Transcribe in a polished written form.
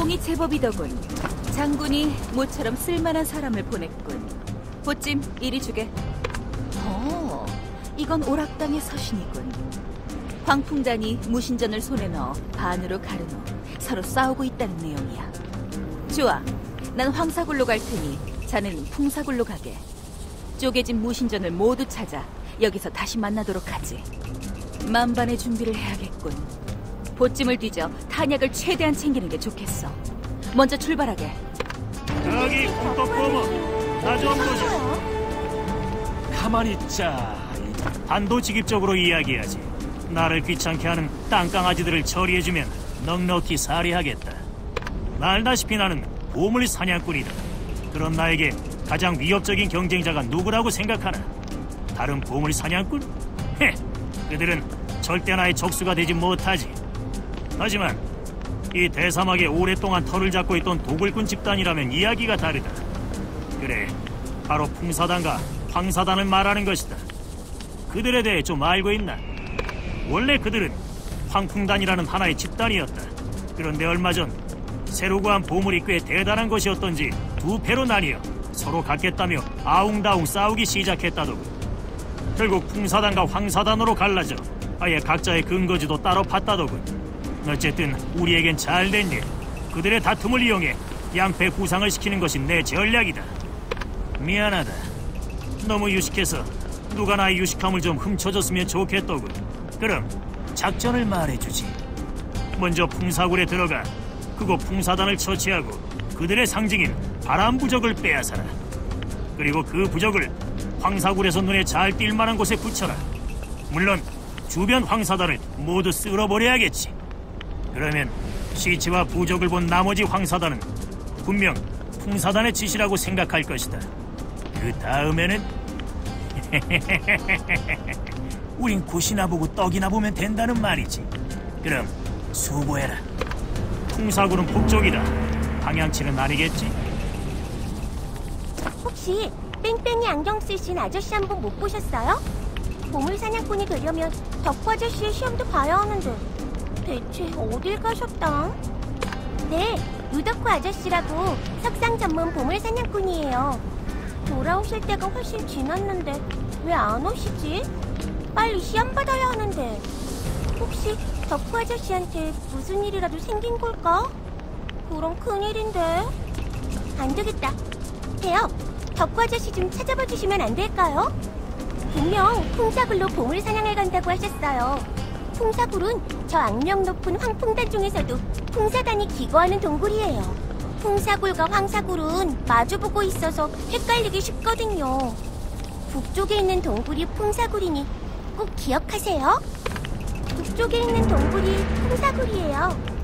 공이 제법이더군. 장군이 모처럼 쓸만한 사람을 보냈군. 보찜, 이리 주게. 이건 오락당의 서신이군. 황풍단이 무신전을 손에 넣어 반으로 가른 후 서로 싸우고 있다는 내용이야. 좋아, 난 황사굴로 갈 테니 자네는 풍사굴로 가게. 쪼개진 무신전을 모두 찾아 여기서 다시 만나도록 하지. 만반의 준비를 해야겠군. 보찜을 뒤져 탄약을 최대한 챙기는 게 좋겠어. 먼저 출발하게. 저기 콩떡구멍, 나 좀 보자. 가만히 있자. 단도직입적으로 이야기하지. 나를 귀찮게 하는 땅강아지들을 처리해주면 넉넉히 살해하겠다. 알다시피 나는 보물 사냥꾼이다. 그런 나에게 가장 위협적인 경쟁자가 누구라고 생각하나? 다른 보물 사냥꾼? 헤, 그들은 절대 나의 적수가 되지 못하지. 하지만 이 대사막에 오랫동안 털을 잡고 있던 도굴꾼 집단이라면 이야기가 다르다. 그래, 바로 풍사단과 황사단을 말하는 것이다. 그들에 대해 좀 알고 있나? 원래 그들은 황풍단이라는 하나의 집단이었다. 그런데 얼마 전 새로 구한 보물이 꽤 대단한 것이었던지 두 패로 나뉘어 서로 갖겠다며 아웅다웅 싸우기 시작했다더군. 결국 풍사단과 황사단으로 갈라져 아예 각자의 근거지도 따로 팠다더군. 어쨌든 우리에겐 잘된 일. 그들의 다툼을 이용해 양패 부상을 시키는 것이 내 전략이다. 미안하다. 너무 유식해서 누가 나의 유식함을 좀 훔쳐줬으면 좋겠더군. 그럼 작전을 말해주지. 먼저 풍사굴에 들어가 그곳 풍사단을 처치하고 그들의 상징인 바람부적을 빼앗아라. 그리고 그 부적을 황사굴에서 눈에 잘 띌 만한 곳에 붙여라. 물론 주변 황사단을 모두 쓸어버려야겠지. 그러면 시체와 부적을 본 나머지 황사단은 분명 풍사단의 짓이라고 생각할 것이다. 그 다음에는 우린 굿이나 보고 떡이나 보면 된다는 말이지. 그럼 수고해라. 풍사굴은 북쪽이다. 방향치는 아니겠지? 혹시 뺑뺑이 안경 쓰신 아저씨 한 분 못 보셨어요? 보물 사냥꾼이 되려면 덕후 아저씨의 시험도 봐야 하는데 대체 어딜 가셨당? 네, 루덕후 아저씨라고 석상 전문 보물 사냥꾼이에요. 돌아오실 때가 훨씬 지났는데 왜 안 오시지? 빨리 시험 받아야 하는데. 혹시 덕후 아저씨한테 무슨 일이라도 생긴 걸까? 그럼 큰일인데. 안 되겠다. 태엽, 덕후 아저씨 좀 찾아봐 주시면 안 될까요? 분명 풍사굴로 보물 사냥을 간다고 하셨어요. 풍사굴은 저 악명 높은 황풍단 중에서도 풍사단이 기거하는 동굴이에요. 풍사굴과 황사굴은 마주보고 있어서 헷갈리기 쉽거든요. 북쪽에 있는 동굴이 풍사굴이니 꼭 기억하세요. 북쪽에 있는 동굴이 풍사굴이에요.